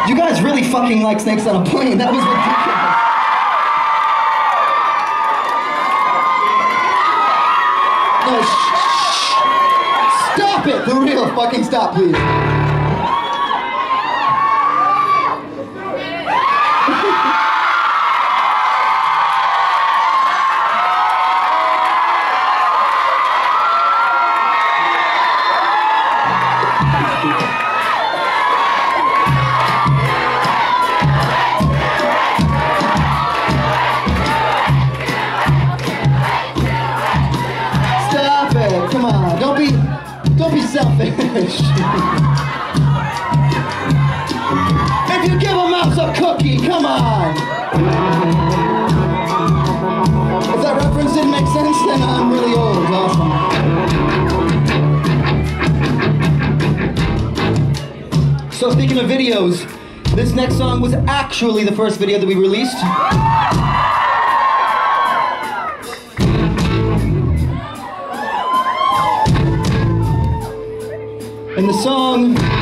You guys really fucking like Snakes on a Plane. That was ridiculous. No, shh. Stop it! For real, fucking stop, please. Come on, don't be selfish. If you give a mouse a cookie, come on. If that reference didn't make sense, then I'm really old. Awesome. So speaking of videos, this next song was actually the first video that we released. And the song